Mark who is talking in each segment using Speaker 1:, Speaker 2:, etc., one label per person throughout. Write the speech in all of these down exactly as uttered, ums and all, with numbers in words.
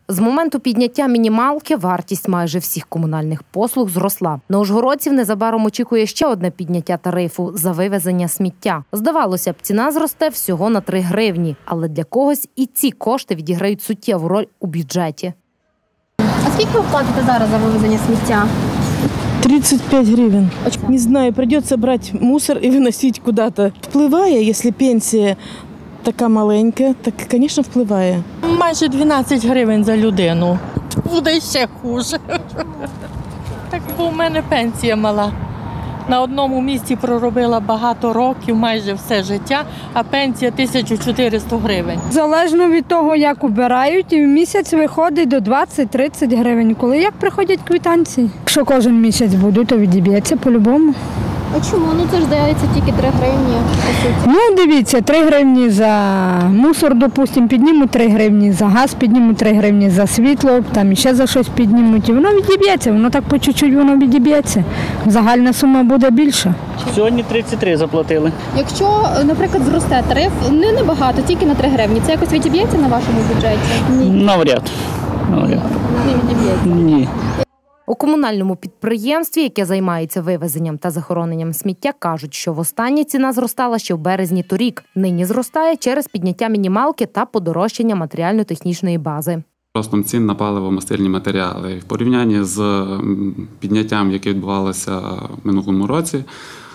Speaker 1: З моменту підняття мінімалки вартість майже всіх комунальних послуг зросла. На ужгородців незабаром очікує ще одне підняття тарифу – за вивезення сміття. Здавалося б, ціна зросте всього на три гривні, але для когось і ці кошти відіграють суттєву роль у бюджеті.
Speaker 2: А скільки ви платите зараз за вивезення сміття?
Speaker 3: тридцать пять гривен. Не знаю, придется брать мусор и выносить куда-то. Впливає, если пенсія така маленька, так, звісно, впливає.
Speaker 4: Майже дванадцять гривень за людину. Буде ще хуже. Так, бо в мене пенсія мала. На одному місці проробила багато років, майже все життя, а пенсія тисяча чотириста гривень.
Speaker 5: Залежно від того, як обирають, і в місяць виходить до двадцять-тридцять гривень. Коли як приходять квитанції. Якщо кожен місяць буде, то відіб'ється по-любому.
Speaker 2: А чому? Ну це ж дається тільки три гривні, по суті.
Speaker 5: Ну, дивіться, три гривні за мусор, допустимо, піднімуть три гривні, за газ піднімуть три гривні, за світло, там ще за щось піднімуть. І воно відіб'ється, воно так по чуть-чуть воно відіб'ється. Загальна сума буде більша.
Speaker 6: Сьогодні тридцять три заплатили.
Speaker 2: Якщо, наприклад, зросте тариф, не набагато, тільки на три гривні, це якось відіб'ється на вашому бюджеті? Ні.
Speaker 6: Навряд. Навряд.
Speaker 2: Не відіб'ється?
Speaker 6: Ні.
Speaker 1: У комунальному підприємстві, яке займається вивезенням та захороненням сміття, кажуть, що востаннє ціна зростала ще в березні торік. Нині зростає через підняття мінімалки та подорожчання матеріально-технічної бази.
Speaker 7: Ростом цін на паливо-мастильні матеріали. В порівнянні з підняттям, яке відбувалося в минулому році,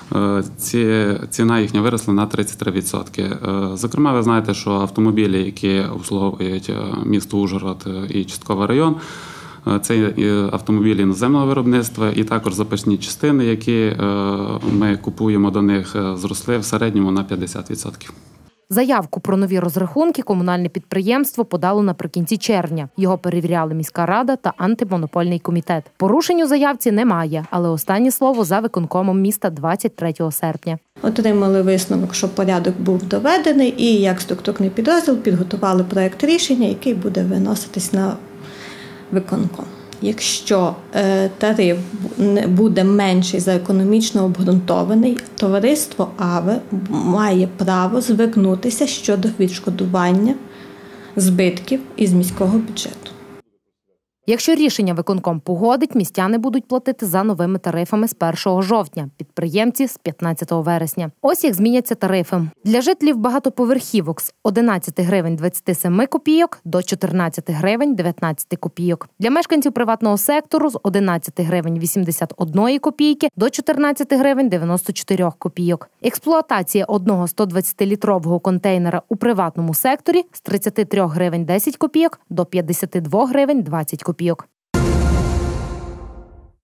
Speaker 7: ціна їхня виросла на тридцять три відсотки. Зокрема, ви знаєте, що автомобілі, які обслуговують місто Ужгород і частково район, це автомобілі іноземного виробництва і також запасні частини, які ми купуємо до них, зросли в середньому на п'ятдесят відсотків.
Speaker 1: Заявку про нові розрахунки комунальне підприємство подало наприкінці червня. Його перевіряли міська рада та антимонопольний комітет. Порушень у заявці немає, але останнє слово за виконкомом міста двадцять третього серпня.
Speaker 8: Отримали висновок, що порядок був доведений і як структурний підрозділ підготували проект рішення, який буде виноситись на виконком. Якщо е, тариф буде менший за економічно обґрунтований, товариство АВЕ має право звернутися щодо відшкодування збитків із міського бюджету.
Speaker 1: Якщо рішення виконком погодить, містяни будуть платити за новими тарифами з першого жовтня, підприємці – з п'ятнадцятого вересня. Ось як зміняться тарифи. Для жителів багатоповерхівок – з одинадцяти гривень двадцяти семи копійок до чотирнадцяти гривень дев'ятнадцяти копійок. Для мешканців приватного сектору – з одинадцяти гривень вісімдесят одної копійки до чотирнадцяти гривень дев'яносто чотирьох копійок. Експлуатація одного стодвадцятилітрового контейнера у приватному секторі – з тридцяти трьох гривень десять копійок до п'ятдесяти двох гривень двадцять копійок.